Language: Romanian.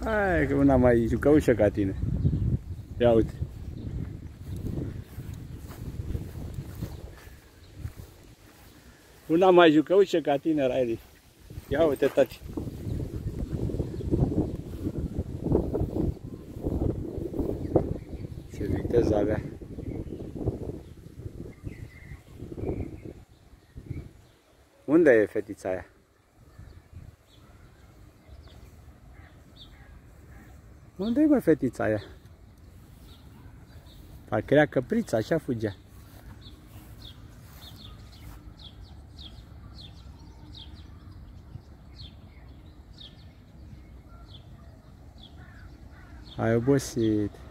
Hai că una mai jucăușă ca tine. Ia uite. Una mai jucăușă ca tine, Riley. Ia uite, tati. Ce viteză avea. Unde e fetița aia? Unde e, bă, fetița aia? Parcă era căpriță, așa fugea. Ai obosit.